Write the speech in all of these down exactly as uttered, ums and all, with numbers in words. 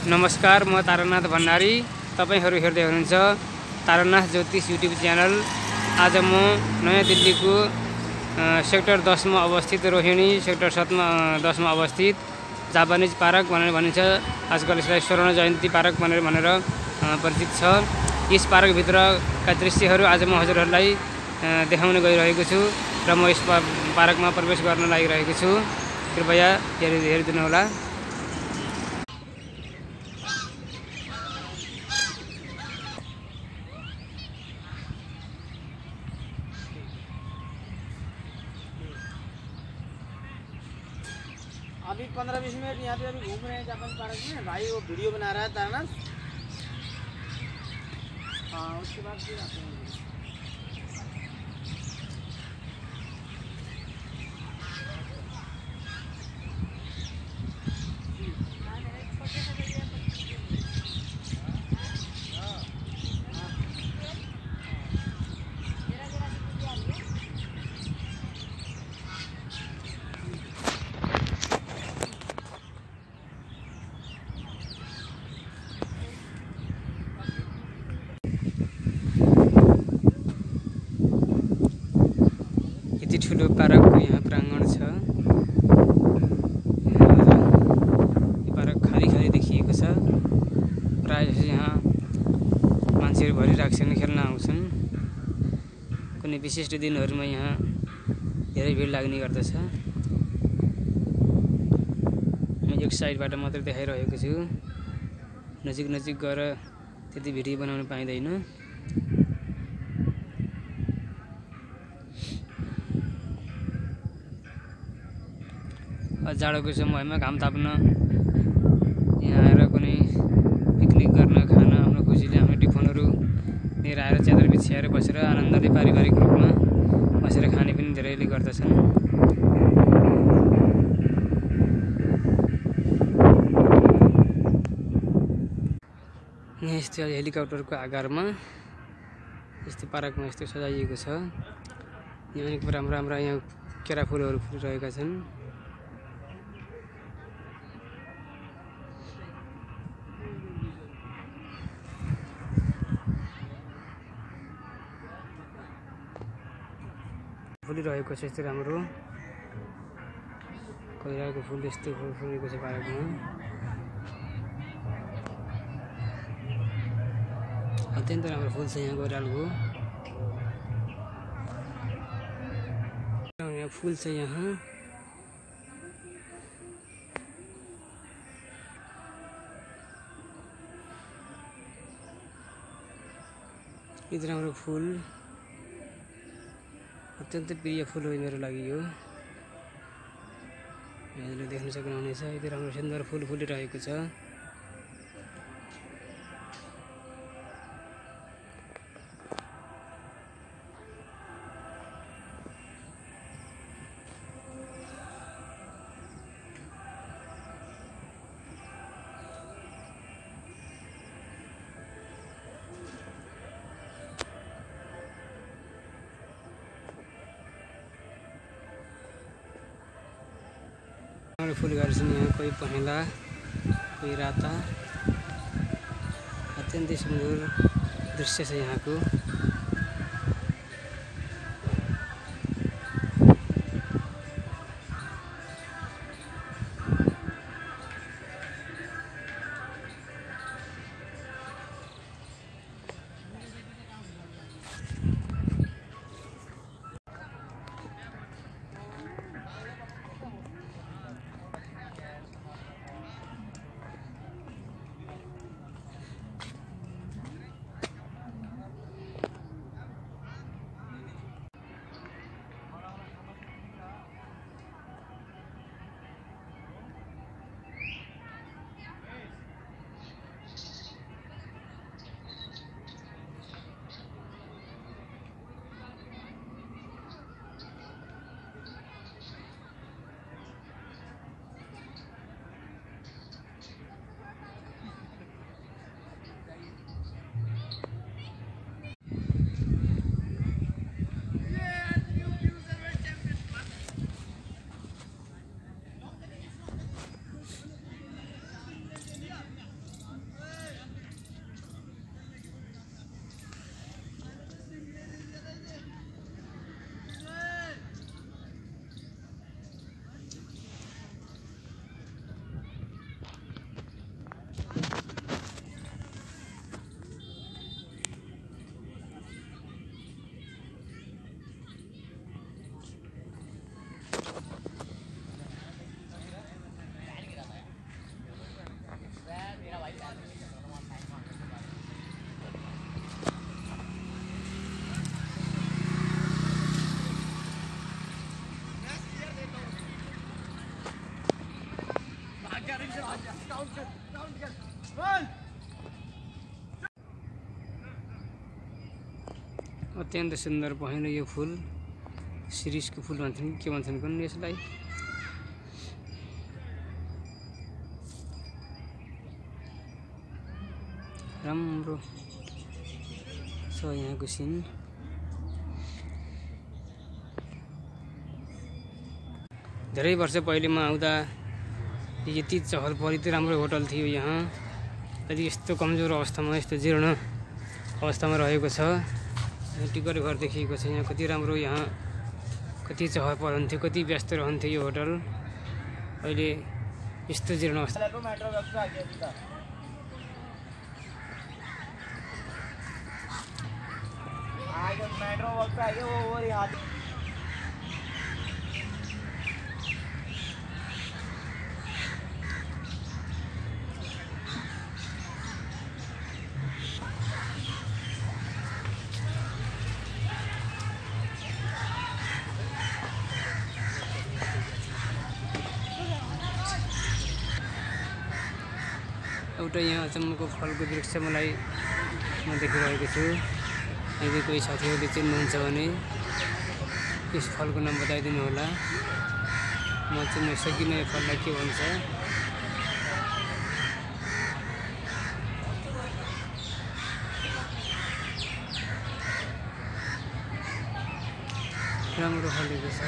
नमस्कार, म तारानाथ भण्डारी। तपाईहरु हेर्दै हुनुहुन्छ तारानाथ ज्योतिष युट्युब च्यानल। आज म नयाँ दिल्लीको सेक्टर दस मा अवस्थित रोहिणी सेक्टर सात मा दस मा अवस्थित जापानीज पार्क भनेर भनिन्छ। आजकल यसलाई स्वर्ण जयन्ती पार्क भनेर भनेर परिचित छ। यस पार्क भित्रका दृश्यहरू आज म हजुरहरूलाई देखाउन गइरहेको छु र म यस पार्कमा प्रवेश गर्न लागिरहेको छु। कृपया हेरिदिनु होला। अभी पंद्रह बीस मिनट यहाँ पे अभी घूम रहे हैं जापान पार्क में। भाई वो वीडियो बना रहा है तारानाथ। हाँ, उसके बाद फिर आते हैं। यति ठुलो पार्कको यहाँ प्राङ्गण छ। यो पार्क खाली खाली देखिएको छ। प्राय जसो यहाँ मान्छेहरू भरिरहेको खेल्न आउँछन्। कुनै विशिष्ट दिनहरूमा यहाँ धेरै भिड लाग्ने गर्दछ। म एक साइडबाट मात्र देखाइरहेको छु। नजिक नजिक गएर त्यति भिडियो बनाउन पाइँदैन। जाडोको समयमा घाम ताप्न यहाँ आएर कुनै पिकनिक गर्न खान आफ्नो खुसीले आफ्नो टिफोनहरू लिएर आएर च्यादर बिछ्याएर बसेर आनन्दले पारिवारिक रूपमा बसेर खाने पनि धेरैले गर्दछन्। यहाँ यस्तो हेलिकप्टरको आकारमा यस्तो पार्कमा यस्तो सजाइएको छ। यहाँ अनेक राम्रा राम्रा यहाँ केरा फुलहरू फुलिरहेका छन्। फुलिरहेको छ यस्तो राम्रो कोइराको फुल यस्तो फुल फुलेको छ पार्कमा। अत्यन्त राम्रो फुल छ यहाँ कोइराको। यहाँ फुल छ यहाँ। यति राम्रो फुल अत्यन्त प्रिय फुल हो मेरो लागि यो। यहाँले देख्न सक्नुहुनेछ यति राम्रो सुन्दर फुल फुलिरहेको छ। फुल छन् यहाँ, कोही पहेँला कोही राता। अत्यन्तै सुन्दर दृश्य छ यहाँको। अत्यन्त सुन्दर पहेँलो यो फुल शिरीषको फुल भन्छन् के भन्छन् कुन यसलाई राम्रो छ यहाँको सिन धेरै वर्ष पहिले म आउँदा यति चहल पहल यति राम्रो होटल थियो यहाँ अहिले यस्तो कमजोर अवस्थामा यस्तो जीर्ण अवस्थामा रहेको छ टिकट घर देखिएको छ यहाँ कति राम्रो यहाँ कति चहल पहल हुन्थ्यो कति व्यस्त रहन्थ्यो यो होटल अहिले यस्तो जीर्ण अवस्था मेट्रो वक्त आ गया वो वो यहाँ एउटा यहाँ अचम्मको फलको वृक्ष मलाई म देखिरहेको छु यदि कोही साथीहरूले चिन्नुहुन्छ भने यस फलको नाम बताइदिनु होला म चिन्न सकिनँ यो फललाई के भन्छ राम्रो फलेको छ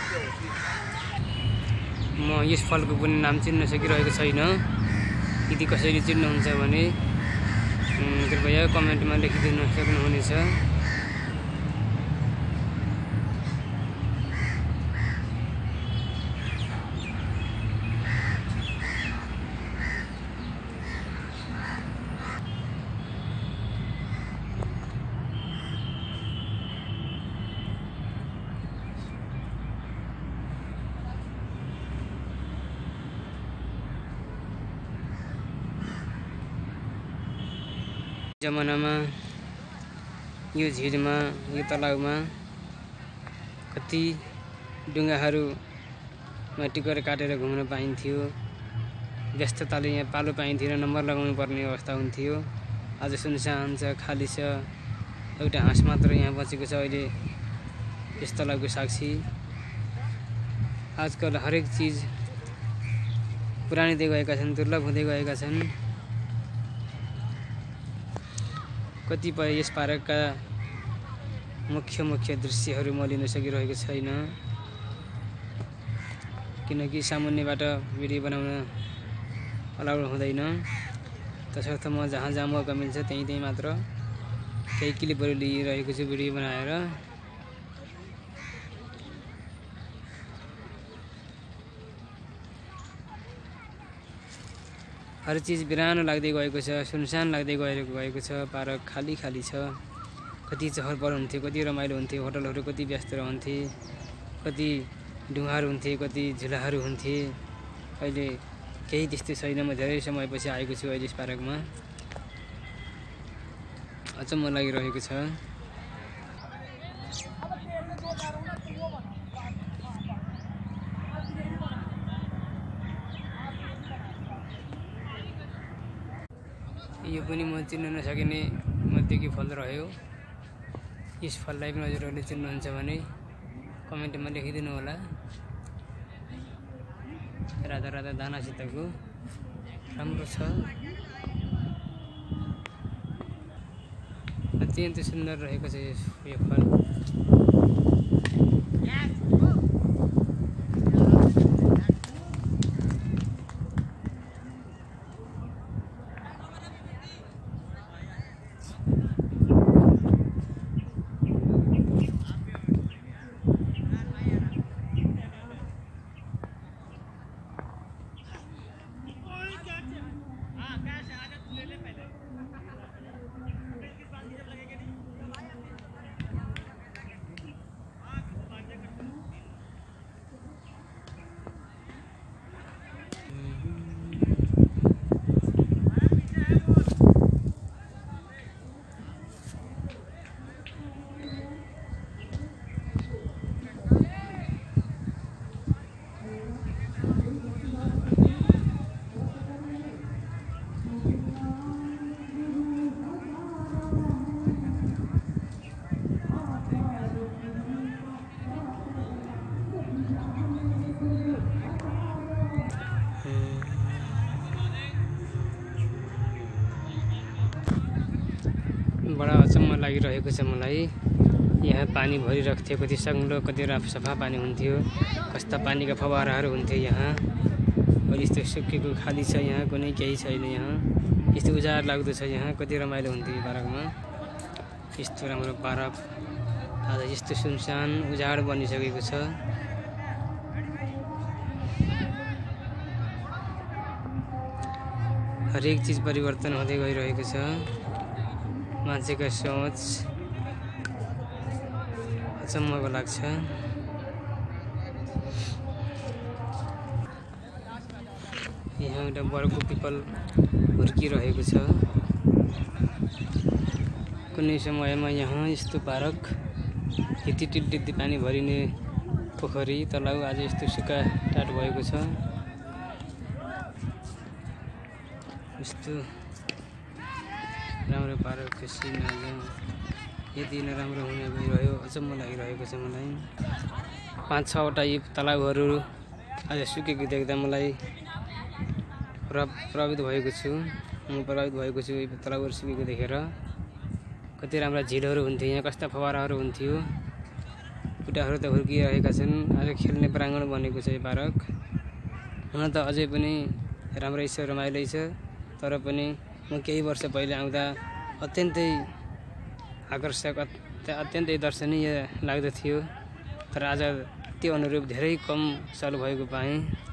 म यस फलको पनि नाम चिन्न सकिरहेको छैन यदि कसैले चिन्नुहुन्छ भने कृपया कमेन्टमा लेखिदिन सक्नुहुनेछ जमानामा यो झिलमा यो तलाउमा कति डुङ्गाहरूमा टिकट काटेर घुम्न पाइन्थ्यो व्यस्तताले यहाँ पालो पाइन्थेन नम्बर लगाउनु पर्ने अवस्था हुन्थ्यो आज सुनसान छ खाली छ एउटा हाँस मात्र यहाँ बचेको छ अहिले यस तलाउको साक्षी आजकल हरेक चिज पुरानिँदै गएका छन् दुर्लभ हुँदै गएका छन् कतिपय यस पार्कका मुख्य मुख्य दृश्यहरू म लिन सकिरहेको छैन किनकि सामुन्नेबाट भिडियो बनाउन अलाउड हुँदैन तसर्थ म जहाँ जहाँ मौका मिल्छ त्यहीँ त्यहीँ मात्र केही क्लिपहरू लिइरहेको छु भिडियो बनाएर हर चीज बिरानो लाग्दै गएको छ सुनसान लाग्दै गएको छ पार्क खाली खाली छ कति चहल पहल हुन्थ्यो कति रमाइलो हुन्थ्यो होटलहरू कति व्यस्त रहन्थे कति ढुङ्गाहरू हुन्थे कति झुलाहरू हुन्थे अहिले केही त्यस्तो छैन म धेरै समयपछि आएको छु अहिले यस पार्कमा अचम्म लागिरहेको छ यो पनि म चिन्न नसकिने मध्येकी फल रह्यो यस फललाई पनि हजुरहरूले चिन्नुहुन्छ भने कमेन्टमा लेखिदिनु होला राधा राधा दानासितको राम्रो छ अत्यन्त सुन्दर रहेको छ यो फल बडा अचम्म लागिरहेको छ मलाई। यहाँ पानी भरिरहेको थियो, कति सङ्लो कति सफा पानी हुन्थ्यो, कस्ता पानीका फवाराहरू हुन्थ्यो यहाँ। अहिले यस्तो सुकेको खाली छ, यहाँ कुनै केही छैन। यहाँ यस्तो उजाड लाग्दो छ, यहाँ कति रमाइलो हुन्थ्यो यो पार्कमा। यस्तो राम्रो पार्क आज यस्तो सुनसान उजाड बनिसकेको छ। हरेक चिज परिवर्तन हुँदै गइरहेको छ। मान्छेको सोच अचम्मको लाग्छ। यहाँ एउटा बरको पिपल हुर्किरहेको छ। कुनै समयमा यहाँ यस्तो पार्क, यति टिड्डी पानी भरिने पोखरी तलाउ आज यस्तो सुक्खा टाट भएको छ। यस्तो राम्रो पार्कको सिन आज यति नराम्रो हुने गइरह्यो, अचम्म लागिरहेको छ मलाई। पाँच छवटा यी तलाउहरू आज सुकेको देख्दा मलाई प्रभावित भएको छु म प्रभावित भएको छु यो तलाउहरू सुकेको देखेर। कति राम्रा झिलहरू हुन्थ्यो, यहाँ कस्ता फवाराहरू हुन्थ्यो। खुट्टाहरू त हुर्किरहेका छन्। आज खेल्ने प्राङ्गण बनेको छ यो पार्क। हुन त अझै पनि राम्रै छ, रमाइलो छ। तर पनि म केही वर्ष पहिले आउँदा अत्यन्तै आकर्षक, अत्यन्तै दर्शनीय लाग्दथ्यो। तर आज त्यो अनुरूप धेरै कम चालु भएको पाएँ।